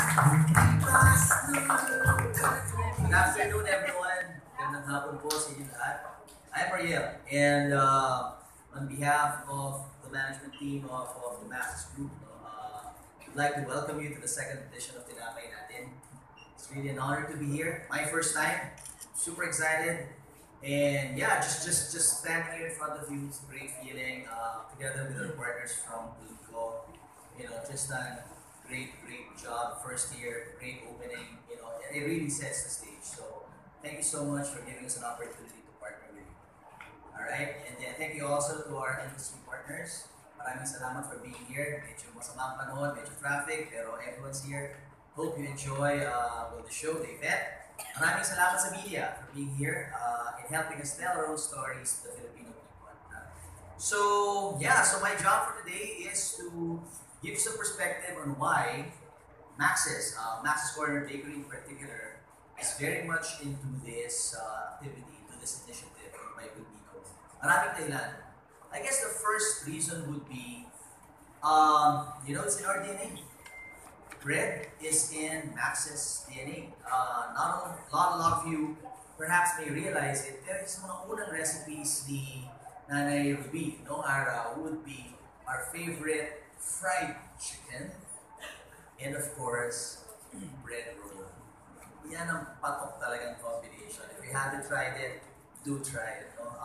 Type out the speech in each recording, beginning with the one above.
Good afternoon, everyone. Magandang hapon po sa inyo lahat. I'm Ariel, and on behalf of the management team of the Maxis Group, I'd like to welcome you to the second edition of Tinapay Natin. It's really an honor to be here. My first time. Super excited. And yeah, just standing here in front of you, it's a great feeling. Together with our partners from Blico, just done great job. First year, great opening. It really sets the stage. So thank you so much for giving us an opportunity to partner with you. All right, and then thank you also to our industry partners. Maraming salamat for being here. Medyo masama ang panahon, medyo traffic, pero everyone's here. Hope you enjoy the show, the event. Maraming salamat sa media for being here and helping us tell our own stories to the Filipino people. So my job for today is to give you some perspective on why Max's Corner Bakery in particular, is very much into this activity, into this initiative by Bunico. Maraming dahilan. I guess the first reason would be, it's in our DNA. Bread is in Max's DNA. A lot of you perhaps may realize it. There is mga unang recipes ni Nanay Ruby, would be our favorite fried chicken, and of course, bread roll. Yan ang patok talagang combination. If you haven't tried it, do try it. No?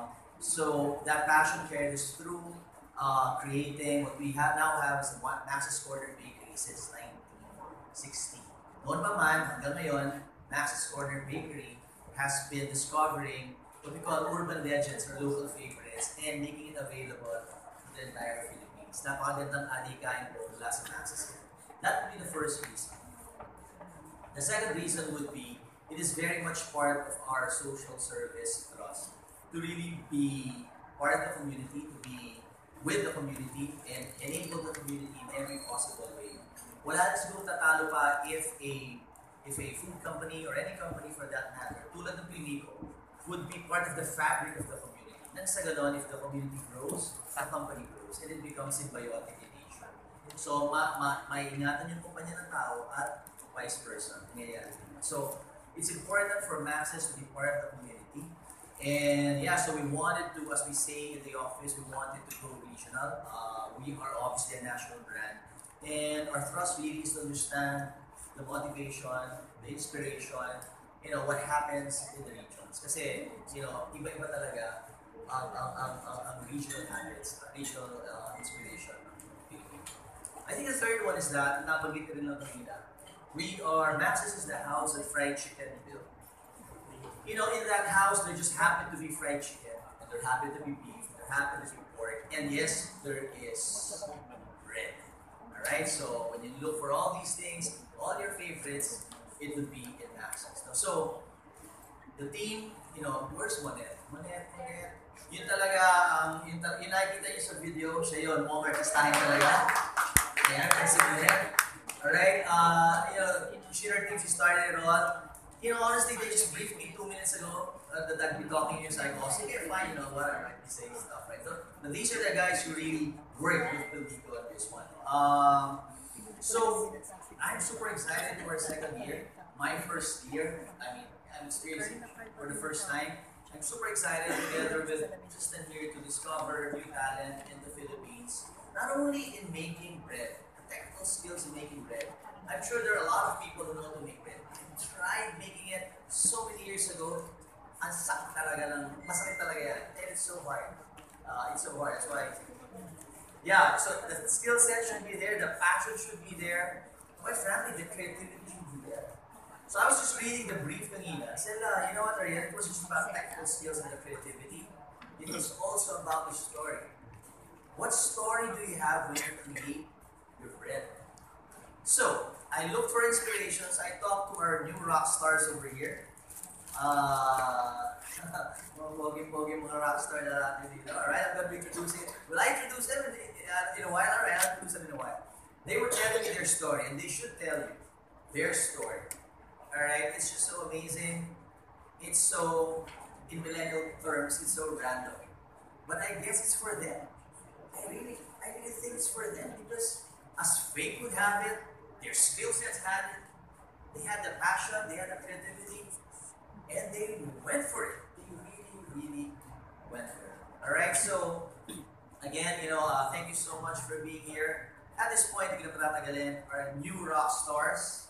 So that passion carried us through creating what we now have as the Max's Corner Bakery since 1960. Noon pa man, hanggang ngayon, Max's Corner Bakery has been discovering what we call urban legends or local favorites and making it available to the entire Philippines. Napakagandang adikain po mula sa Max's. That would be the first reason. The second reason would be it is very much part of our social service thrust to really be part of the community, to be with the community, and enable the community in every possible way. Wala na siguro tatalo pa if a food company or any company for that matter, tulad ng Pinico, would be part of the fabric of the community. Nang sa ganon, if the community grows, the company grows, and it becomes symbiotic in nature. So, maiingatan yung kumpanya ng tao at vice versa. So, it's important for Max's to be part of the community. And yeah, so we wanted to, as we say in the office, we wanted to go regional. We are obviously a national brand. And our thrust really is to understand the motivation, the inspiration, what happens in the regions. Kasi, iba-iba talaga ang regional habits, regional inspiration. I think the third one is that, nabanggit rin lang kanina, Max's is the house that fried chicken built. In that house, there just happened to be fried chicken, and there happened to be beef, there happened to be pork, and yes, there is bread. Alright, so when you look for all these things, all your favorites, it would be in Max's. So, the team, where's Monet? Monet. Yun talaga, yung nakikita niyo sa video, siya yun, more artistahin talaga. Ayan, kasi Monet. Alright, she and her team, she started it all. Honestly, they just briefed me 2 minutes ago that I'd be talking here, so I go, okay, fine, whatever, I'd be saying stuff, right? So, but these are the guys who really work with Pildico on this one. So, I'm super excited for our second year. My first year, I'm experiencing for the first time. I'm super excited together with Tristan here to discover new talent in the Philippines. Not only in making bread, the technical skills in making bread. I'm sure there are a lot of people who know how to make bread. I tried making it so many years ago. Ang sakit talaga lang. Masakit talaga yan. And it's so hard. It's so hard. That's why. Yeah, so the skill set should be there. The passion should be there. Quite frankly, the creativity should be there. So I was just reading the brief kanina. I said, you know what, Ariel? It was just about technical skills and the creativity. It was also about the story. What story do you have when you create your bread? So, I looked for inspirations. I talked to our new rock stars over here. Mga pogi-pogi mga rock star na natin dito. Alright, I'm going to be introducing. Will I introduce them in a while? Alright, I'll introduce them in a while. They were telling me their story, and they should tell you their story. Alright, it's just so amazing. It's so, in millennial terms, it's so random. But I guess it's for them. I really think it's for them because as fate would have it, Their skill sets had it. They had the passion, they had the creativity, and they went for it. They really went for it. All right, so again, thank you so much for being here. At this point, hindi ko na patatagalin, our new rock stars.